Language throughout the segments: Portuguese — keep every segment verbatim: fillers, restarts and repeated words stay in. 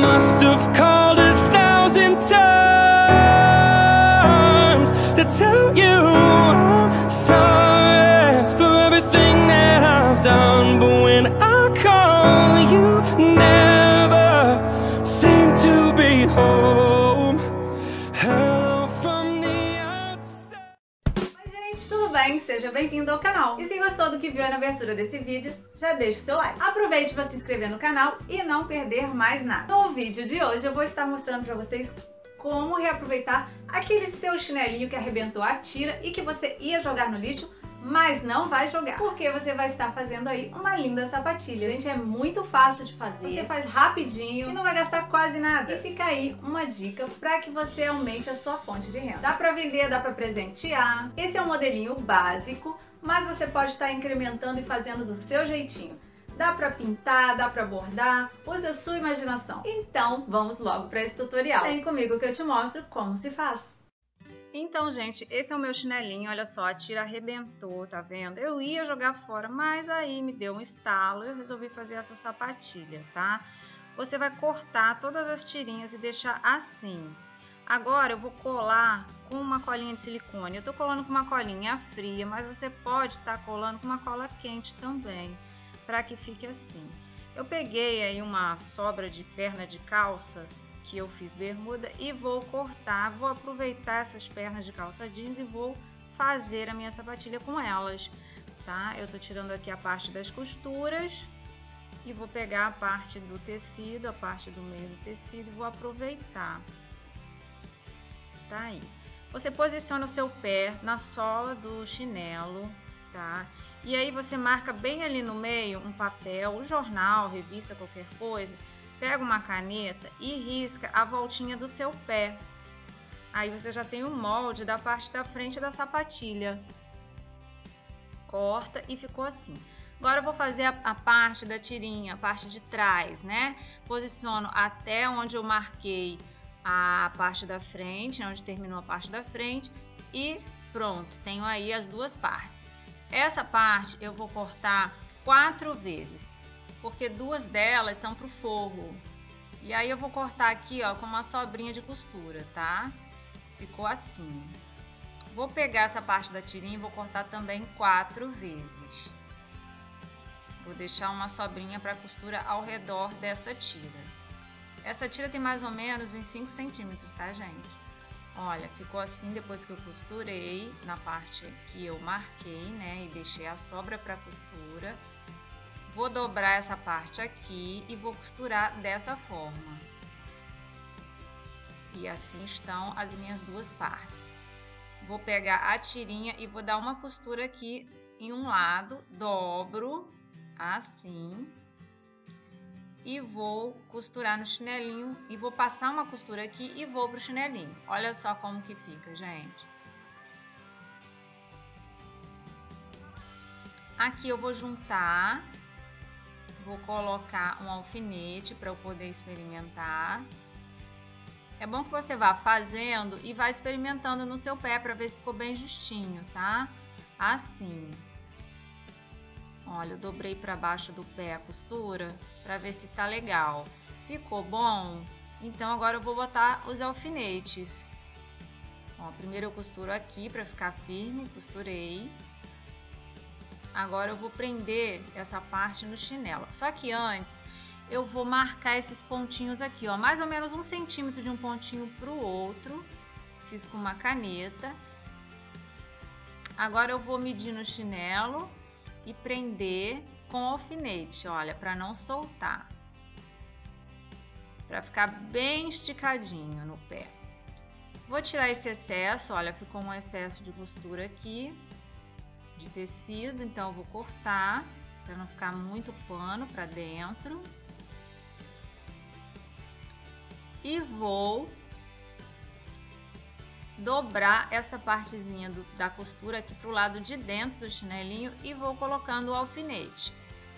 must have called a thousand times to tell you I'm sorry for everything that I've done, but when I call you never seem to be home. Hello from the outside. Oi gente, tudo bem? Seja bem-vindo ao canal. E se gostou do que viu na abertura desse vídeo, já deixa o seu like. Aproveite para se inscrever no canal e não perder mais nada. No vídeo de hoje eu vou estar mostrando para vocês como reaproveitar aquele seu chinelinho que arrebentou a tira e que você ia jogar no lixo, mas não vai jogar, porque você vai estar fazendo aí uma linda sapatilha. Gente, é muito fácil de fazer, você faz rapidinho e não vai gastar quase nada. E fica aí uma dica para que você aumente a sua fonte de renda. Dá para vender, dá para presentear. Esse é um modelinho básico, mas você pode estar incrementando e fazendo do seu jeitinho. Dá pra pintar, dá pra bordar, usa a sua imaginação. Então, vamos logo para esse tutorial. Vem comigo que eu te mostro como se faz. Então, gente, esse é o meu chinelinho, olha só, a tira arrebentou, tá vendo? Eu ia jogar fora, mas aí me deu um estalo e eu resolvi fazer essa sapatilha, tá? Você vai cortar todas as tirinhas e deixar assim. Agora eu vou colar com uma colinha de silicone. Eu tô colando com uma colinha fria, mas você pode estar colando com uma cola quente também, para que fique assim. Eu peguei aí uma sobra de perna de calça que eu fiz bermuda e vou cortar, vou aproveitar essas pernas de calça jeans e vou fazer a minha sapatilha com elas, tá? Eu tô tirando aqui a parte das costuras e vou pegar a parte do tecido, a parte do meio do tecido e vou aproveitar. Tá aí. Você posiciona o seu pé na sola do chinelo, tá? E aí você marca bem ali no meio um papel, um jornal, revista, qualquer coisa. Pega uma caneta e risca a voltinha do seu pé. Aí você já tem o molde da parte da frente da sapatilha. Corta e ficou assim. Agora eu vou fazer a, a parte da tirinha, a parte de trás, né? Posiciono até onde eu marquei a parte da frente, onde terminou a parte da frente. E pronto, tenho aí as duas partes. Essa parte eu vou cortar quatro vezes, porque duas delas são para o forro. E aí eu vou cortar aqui, ó, com uma sobrinha de costura, tá? Ficou assim. Vou pegar essa parte da tirinha e vou cortar também quatro vezes. Vou deixar uma sobrinha para costura ao redor dessa tira. Essa tira tem mais ou menos uns cinco centímetros, tá, gente? Olha, ficou assim depois que eu costurei na parte que eu marquei, né? E deixei a sobra para costura. Vou dobrar essa parte aqui e vou costurar dessa forma. E assim estão as minhas duas partes. Vou pegar a tirinha e vou dar uma costura aqui em um lado, dobro assim. E vou costurar no chinelinho e vou passar uma costura aqui e vou pro chinelinho. Olha só como que fica, gente. Aqui eu vou juntar. Vou colocar um alfinete para eu poder experimentar. É bom que você vá fazendo e vá experimentando no seu pé para ver se ficou bem justinho, tá? Assim. Olha, eu dobrei para baixo do pé a costura para ver se tá legal. Ficou bom? Então agora eu vou botar os alfinetes. Ó, primeiro eu costuro aqui para ficar firme, costurei. Agora eu vou prender essa parte no chinelo. Só que antes eu vou marcar esses pontinhos aqui, ó, mais ou menos um centímetro de um pontinho para o outro. Fiz com uma caneta. Agora eu vou medir no chinelo e prender com alfinete, olha, para não soltar. Para ficar bem esticadinho no pé. Vou tirar esse excesso, olha, ficou um excesso de costura aqui. De tecido, então eu vou cortar para não ficar muito pano para dentro e vou dobrar essa partezinha do, da costura aqui para o lado de dentro do chinelinho e vou colocando o alfinete.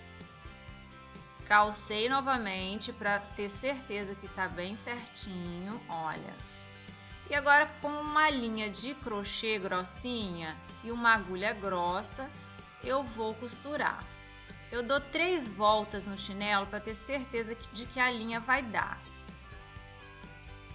Calcei novamente para ter certeza que tá bem certinho, olha. E agora com uma linha de crochê grossinha e uma agulha grossa, eu vou costurar. Eu dou três voltas no chinelo para ter certeza de que a linha vai dar.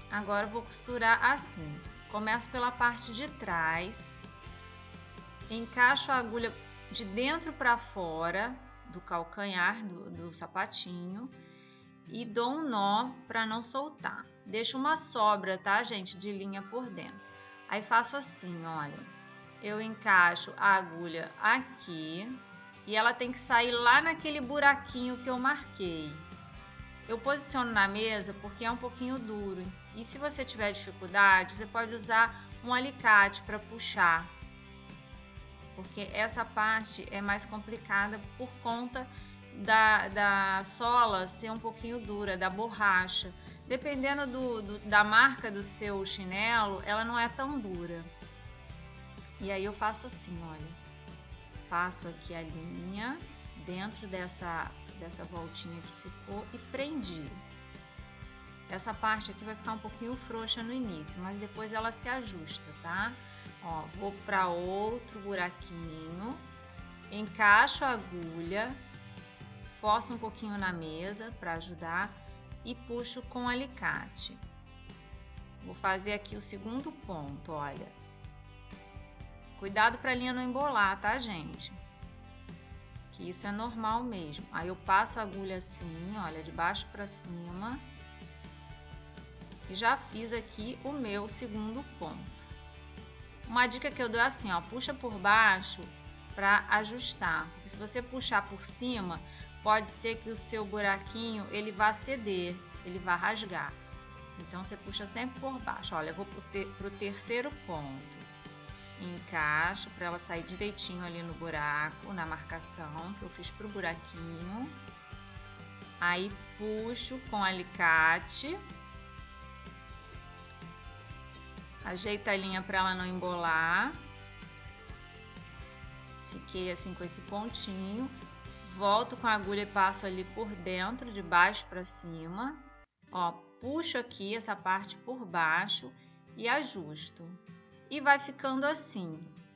Agora eu vou costurar assim. Começo pela parte de trás, encaixo a agulha de dentro para fora do calcanhar do, do sapatinho e dou um nó para não soltar. Deixo uma sobra, tá, gente, de linha por dentro. Aí faço assim, olha, eu encaixo a agulha aqui e ela tem que sair lá naquele buraquinho que eu marquei. Eu posiciono na mesa porque é um pouquinho duro. E se você tiver dificuldade, você pode usar um alicate para puxar. Porque essa parte é mais complicada por conta da, da sola ser um pouquinho dura, da borracha. Dependendo do, do, da marca do seu chinelo, ela não é tão dura. E aí eu faço assim, olha. Passo aqui a linha dentro dessa... dessa voltinha que ficou e prendi. Essa parte aqui vai ficar um pouquinho frouxa no início, mas depois ela se ajusta, tá? Ó, vou para outro buraquinho, encaixo a agulha, forço um pouquinho na mesa para ajudar e puxo com alicate. Vou fazer aqui o segundo ponto, olha. Cuidado para a linha não embolar, tá, gente? Isso é normal mesmo. Aí eu passo a agulha assim, olha, de baixo para cima. E já fiz aqui o meu segundo ponto. Uma dica que eu dou é assim, ó, puxa por baixo para ajustar. Porque se você puxar por cima, pode ser que o seu buraquinho ele vá ceder, ele vá rasgar. Então você puxa sempre por baixo. Olha, eu vou para o terceiro ponto. Encaixo para ela sair direitinho ali no buraco, na marcação que eu fiz pro buraquinho. Aí puxo com alicate. Ajeita a linha para ela não embolar. Fiquei assim com esse pontinho. Volto com a agulha e passo ali por dentro, de baixo para cima. Ó, puxo aqui essa parte por baixo e ajusto. E vai ficando assim.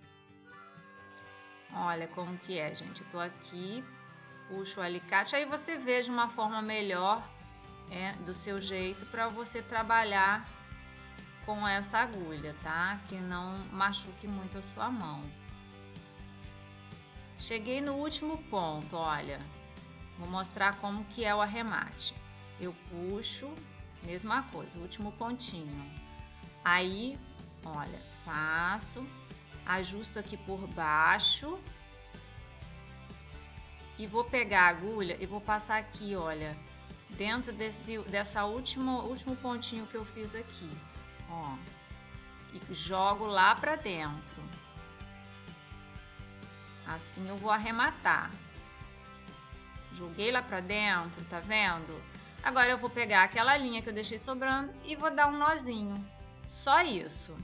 Olha como que é, gente. Eu tô aqui, puxo o alicate. Aí você veja uma forma melhor é, do seu jeito para você trabalhar com essa agulha, tá? Que não machuque muito a sua mão. Cheguei no último ponto, olha. Vou mostrar como que é o arremate. Eu puxo, mesma coisa, o último pontinho. Aí, olha... Passo, ajusto aqui por baixo e vou pegar a agulha e vou passar aqui, olha, dentro desse dessa última último pontinho que eu fiz aqui, ó, e jogo lá pra dentro. Assim eu vou arrematar. Joguei lá pra dentro, tá vendo? Agora eu vou pegar aquela linha que eu deixei sobrando e vou dar um nozinho. Só isso.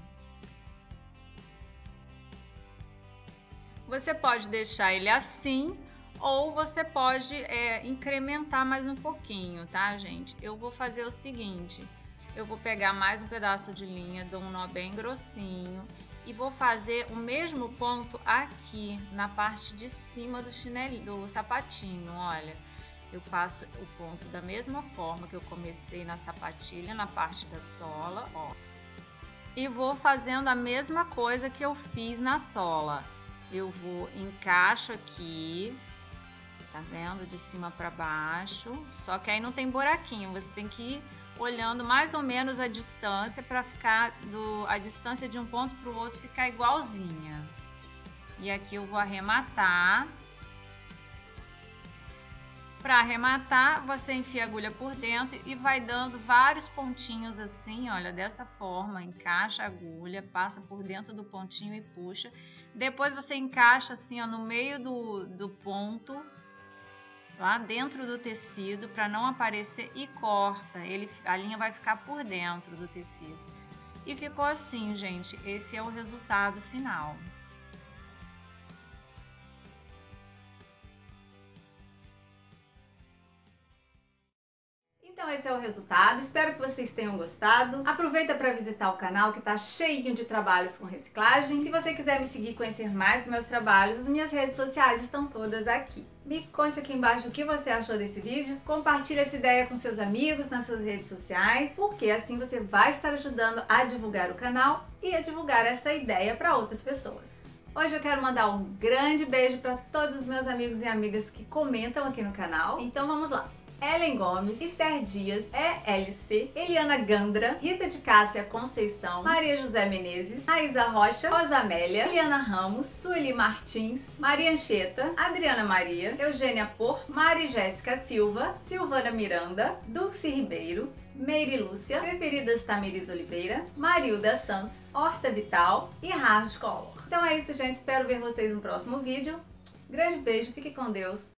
Você pode deixar ele assim ou você pode é, incrementar mais um pouquinho, tá, gente? Eu vou fazer o seguinte, eu vou pegar mais um pedaço de linha, dou um nó bem grossinho e vou fazer o mesmo ponto aqui na parte de cima do chinelinho, do sapatinho, olha. Eu faço o ponto da mesma forma que eu comecei na sapatilha, na parte da sola, ó. E vou fazendo a mesma coisa que eu fiz na sola. Eu vou, encaixo aqui, tá vendo? De cima para baixo, só que aí não tem buraquinho, você tem que ir olhando mais ou menos a distância para ficar, do, a distância de um ponto para o outro ficar igualzinha. E aqui eu vou arrematar. Para arrematar, você enfia a agulha por dentro e vai dando vários pontinhos assim, olha, dessa forma, encaixa a agulha, passa por dentro do pontinho e puxa. Depois você encaixa assim, ó, no meio do, do ponto, lá dentro do tecido, para não aparecer e corta. Ele, a linha vai ficar por dentro do tecido. E ficou assim, gente, esse é o resultado final. Então esse é o resultado, espero que vocês tenham gostado. Aproveita para visitar o canal que tá cheio de trabalhos com reciclagem. Se você quiser me seguir e conhecer mais dos meus trabalhos, as minhas redes sociais estão todas aqui. Me conte aqui embaixo o que você achou desse vídeo, compartilhe essa ideia com seus amigos nas suas redes sociais, porque assim você vai estar ajudando a divulgar o canal e a divulgar essa ideia para outras pessoas. Hoje eu quero mandar um grande beijo para todos os meus amigos e amigas que comentam aqui no canal, então vamos lá! Ellen Gomes, Esther Dias, E L C, Eliana Gandra, Rita de Cássia Conceição, Maria José Menezes, Raíza Rocha, Rosa Amélia, Eliana Ramos, Sueli Martins, Maria Ancheta, Adriana Maria, Eugênia Porto, Mari Jéssica Silva, Silvana Miranda, Dulce Ribeiro, Meire Lúcia, Preferidas Tamiris Oliveira, Marilda Santos, Horta Vital e Hardcolor. Então é isso, gente. Espero ver vocês no próximo vídeo. Grande beijo, fique com Deus.